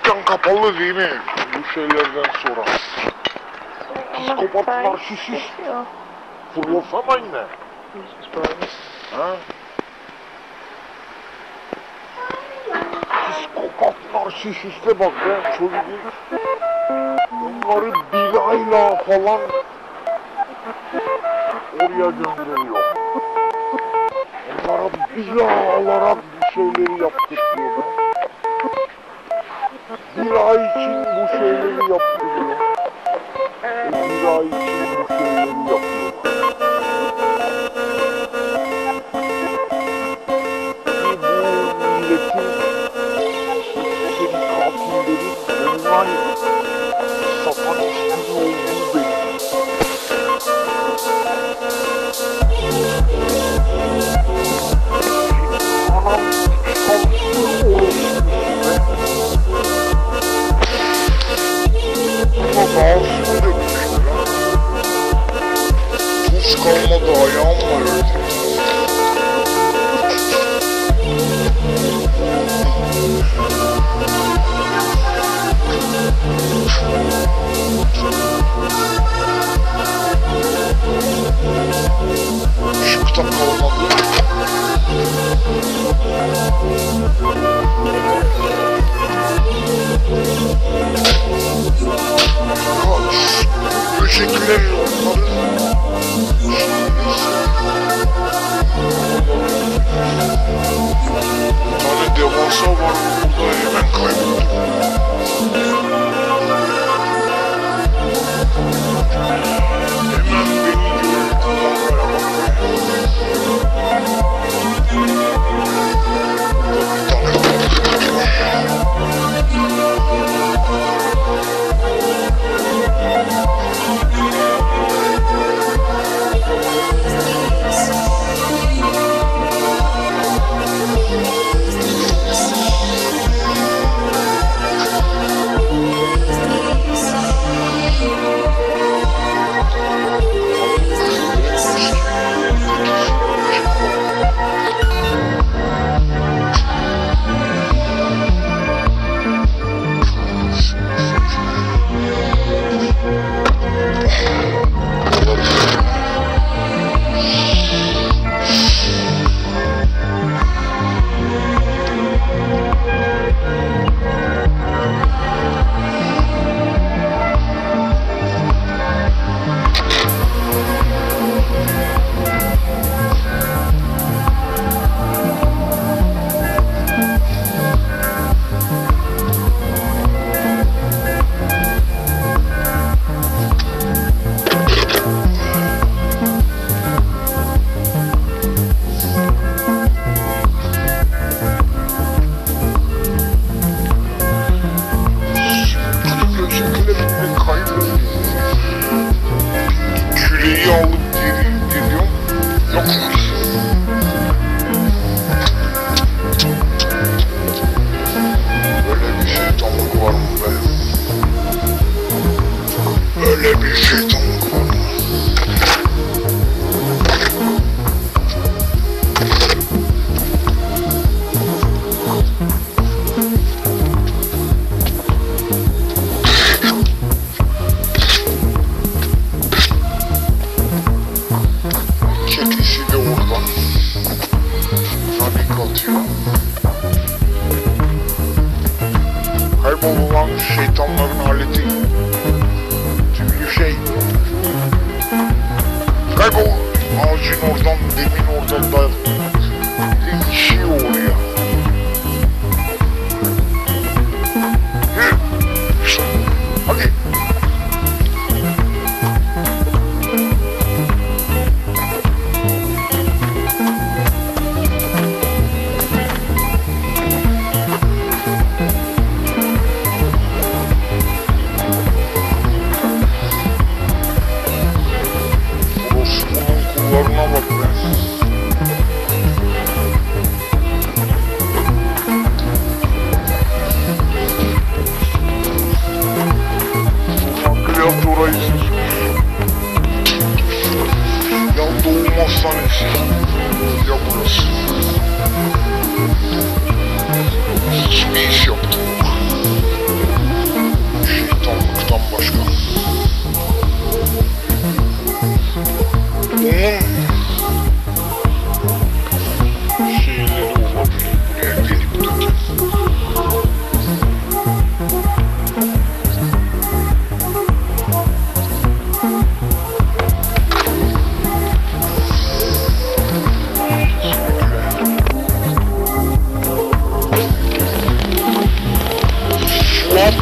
dükkan kapalı değil mi? Bu şeylerden sonra. Psikopat narsisist. Fırlasana yine. Ha? Psikopat narsisiste bak be çocuk. Onları bilayla falan oraya gönderiyor. Onlara bila alarak bir şeyleri yaptırtıyor be. Bir ay için bu şeyleri yaptırıyor. Bir ay için bu şeyleri yapıyor. Bu milletin seri katillerin online satanistinin olduğu belli. Anam çalıştığı orası be. Ama bağımsız dönmüştür ha. Tuz kalmadı ayağım var öyle. Işık da kalmadı. Böcekler onları bir tane devasa var burada hemen kayboldu. Hemen beni küreği alıp geliyorum. Yoklar. Böyle bir şeytanlık var mı be? Böyle bir şeytanlık var mı? Kedisi de orada. Tabii atıyor. Kaybolan şeytanların aleti. Tüylü şey. Kaybol. Ağacın oradan, demin oradan da değişiyor oraya. Hadi. Orospu'nun kullarına bak be.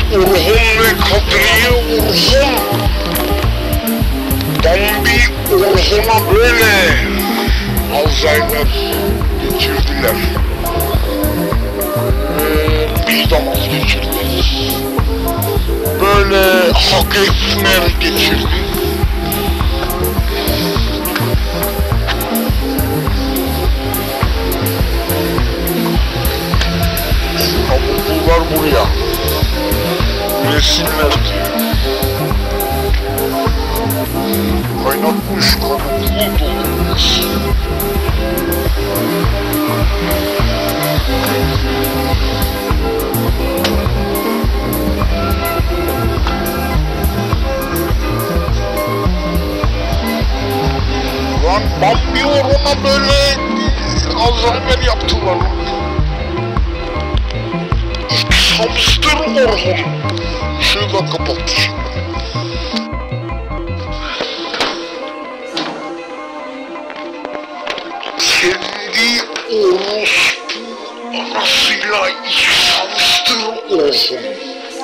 Orhun ve Kadriye Orhun. Bambi Orhun'a böyle Alzheimer geçirdiler. Biz de vazgeçirdik. Böyle hak etmer geçirdik. Kabuklular buraya. Resimler diyor. Kaynatmış kabuklu doluyuz. Lan Bambi Orhun'a böyle Alzheimer yaptılar. Hamster Orhun. Işığı da kapattı şimdi. Kendi orospu anasıyla iç hamster Orhun.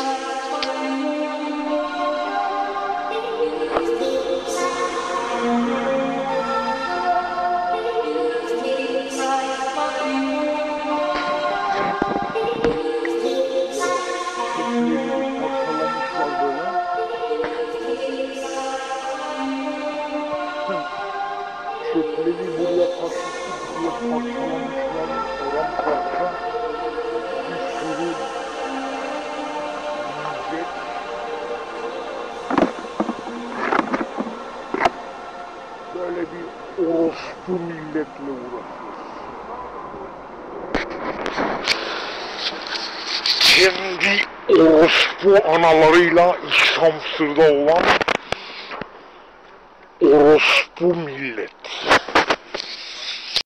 Çöpleri buraya taşıtıp diye parçalamışlar. Oran parça bir sürü yiyecek. Böyle bir orospu milletle uğraşıyoruz. Kendi orospu analarıyla iç hamsterda olan orospu millet.